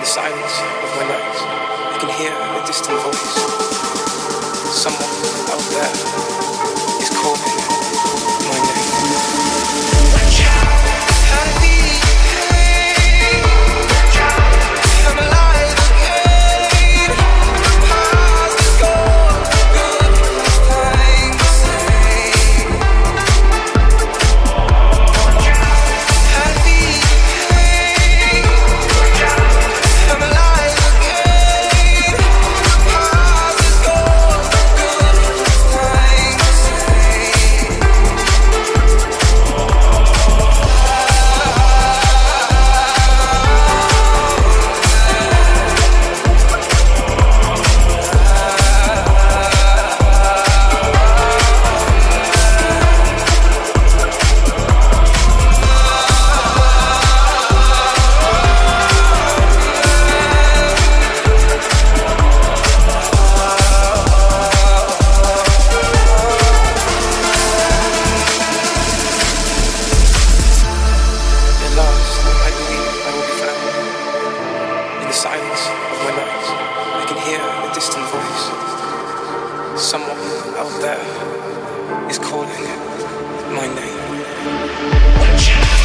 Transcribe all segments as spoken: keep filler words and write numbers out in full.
the silence of my night, I can hear a distant voice. Someone out there is calling my name. Watch out, happy, hey. Watch out, I'm alive again. The past is gone, good things to say. Watch out, happy, hey. Watch out, I'm alive again. The past is gone, good things to say. At last, I believe I will be found. In the silence of my night, I can hear a distant voice. Someone out there is calling my name. Watch out.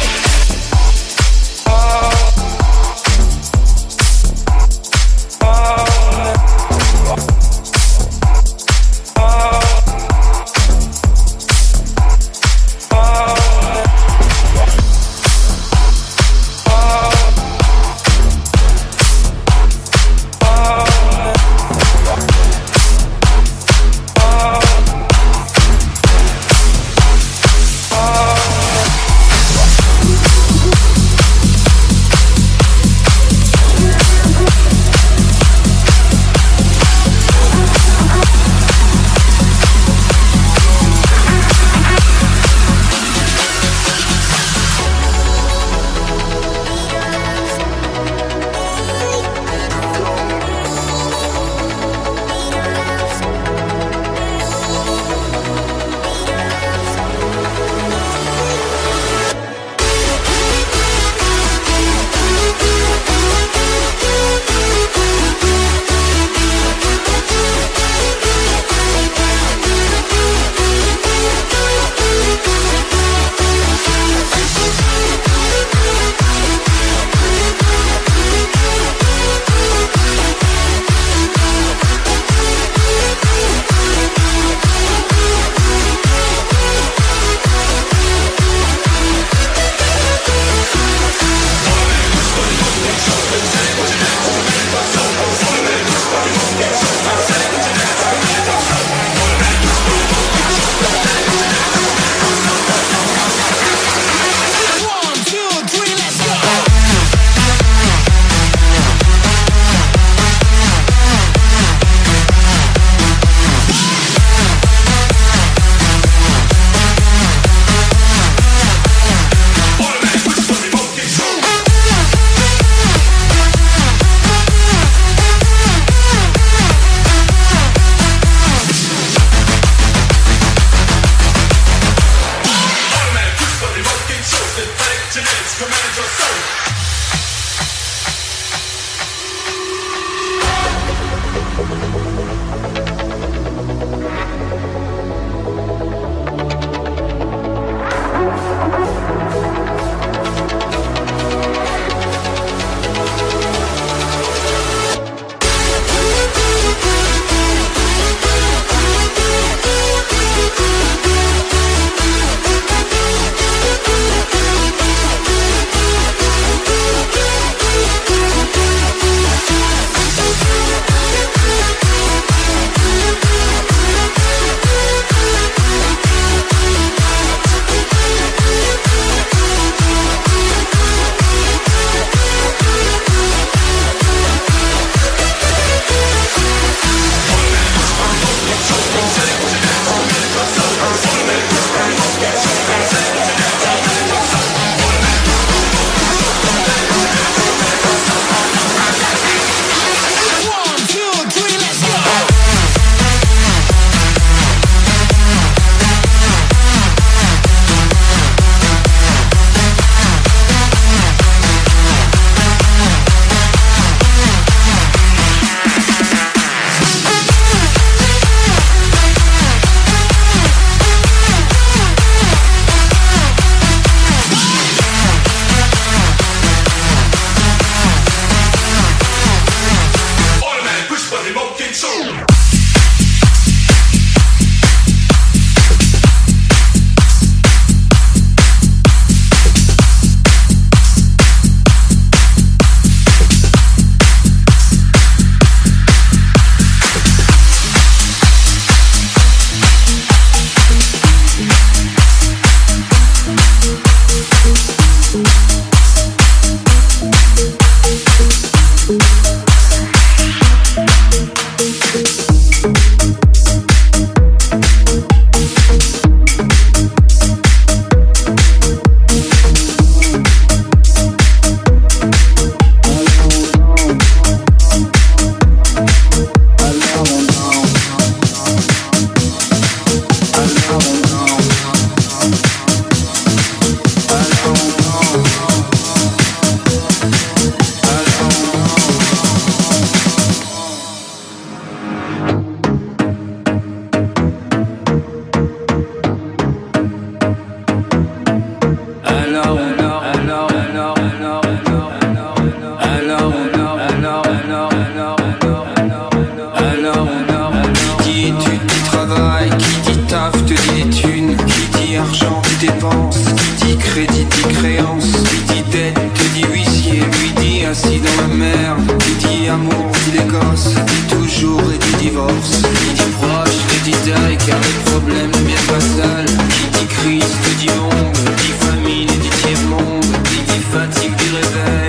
la merde, qui dit amour, dit les gosses, dit toujours et dit divorce. Qui dit proche, et dit taille, car les problèmes ne viennent pas seuls. Qui dit crise, te dit monde, dit famine et dit tiers-monde. Qui dit fatigue, dit réveil.